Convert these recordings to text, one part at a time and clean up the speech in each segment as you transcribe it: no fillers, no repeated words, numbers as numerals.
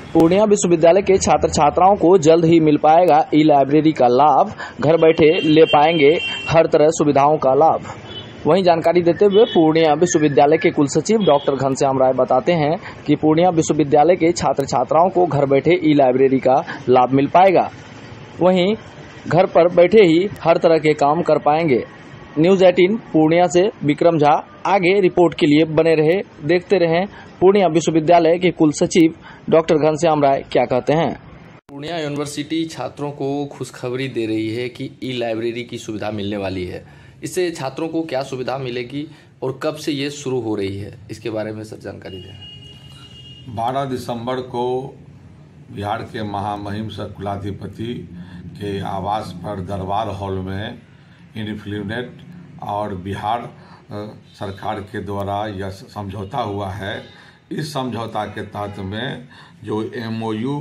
पूर्णिया विश्वविद्यालय के छात्र छात्राओं को जल्द ही मिल पाएगा ई लाइब्रेरी का लाभ। घर बैठे ले पाएंगे हर तरह सुविधाओं का लाभ। वहीं जानकारी देते हुए पूर्णिया विश्वविद्यालय के कुलसचिव डॉक्टर घनश्याम राय बताते हैं कि पूर्णिया विश्वविद्यालय के छात्र छात्राओं को घर बैठे ई लाइब्रेरी का लाभ मिल पाएगा। वहीं घर पर बैठे ही हर तरह के काम कर पाएंगे। न्यूज़ 18 पूर्णिया से विक्रम झा। आगे रिपोर्ट के लिए बने रहे, देखते रहें पूर्णिया विश्वविद्यालय के कुलसचिव डॉक्टर घनश्याम राय क्या कहते हैं। पूर्णिया यूनिवर्सिटी छात्रों को खुशखबरी दे रही है कि ई लाइब्रेरी की सुविधा मिलने वाली है। इससे छात्रों को क्या सुविधा मिलेगी और कब से ये शुरू हो रही है, इसके बारे में सर जानकारी दें। 12 दिसंबर को बिहार के महामहिम सर कुलाधिपति के आवास पर दरबार हॉल में इन्फिनिट और बिहार सरकार के द्वारा यह समझौता हुआ है। इस समझौता के तहत में जो MOU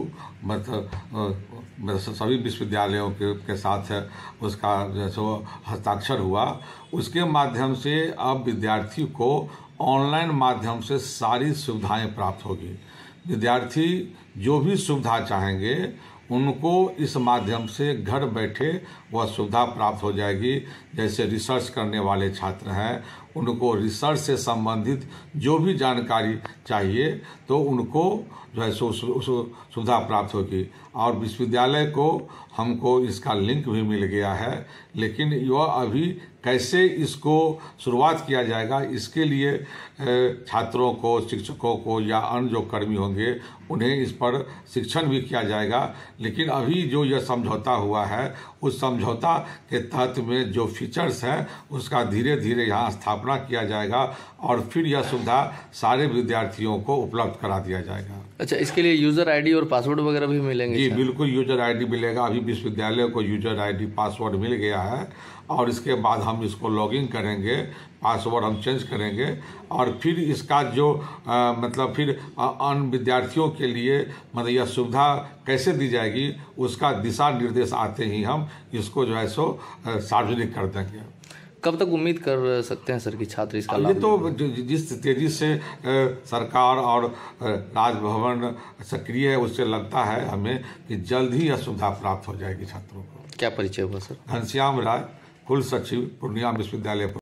मतलब सभी विश्वविद्यालयों के साथ उसका जैसे हस्ताक्षर हुआ, उसके माध्यम से अब विद्यार्थी को ऑनलाइन माध्यम से सारी सुविधाएं प्राप्त होगी। विद्यार्थी जो भी सुविधा चाहेंगे उनको इस माध्यम से घर बैठे वह सुविधा प्राप्त हो जाएगी। जैसे रिसर्च करने वाले छात्र हैं, उनको रिसर्च से संबंधित जो भी जानकारी चाहिए तो उनको जो है सुविधा प्राप्त होगी। और विश्वविद्यालय को हमको इसका लिंक भी मिल गया है, लेकिन यह अभी कैसे इसको शुरुआत किया जाएगा, इसके लिए छात्रों को, शिक्षकों को या अन्य जो कर्मी होंगे उन्हें इस पर शिक्षण भी किया जाएगा। लेकिन अभी जो यह समझौता हुआ है, उस समझौता के तहत में जो फीचर्स हैं उसका धीरे धीरे यहाँ स्थापना किया जाएगा और फिर यह सुविधा सारे विद्यार्थियों को उपलब्ध करा दिया जाएगा। अच्छा, इसके लिए यूजर आईडी और पासवर्ड वगैरह भी मिलेंगे? जी बिल्कुल, यूजर आईडी मिलेगा। अभी विश्वविद्यालय को यूजर आईडी पासवर्ड मिल गया है और इसके बाद हम इसको लॉगिन करेंगे, पासवर्ड हम चेंज करेंगे और फिर इसका जो मतलब फिर अन्य विद्यार्थियों के लिए मतलब यह सुविधा कैसे दी जाएगी उसका दिशा निर्देश आते ही हम इसको जो है सो सार्वजनिक कर देंगे। कब तक उम्मीद कर सकते हैं सर कि छात्र इसका लाभ? ये तो जिस तेजी से सरकार और राजभवन सक्रिय है, उससे लगता है हमें कि जल्द ही यह सुविधा प्राप्त हो जाएगी छात्रों को। क्या परिचय हुआ सर? घनश्याम राय, कुल सचिव पूर्णिया विश्वविद्यालय।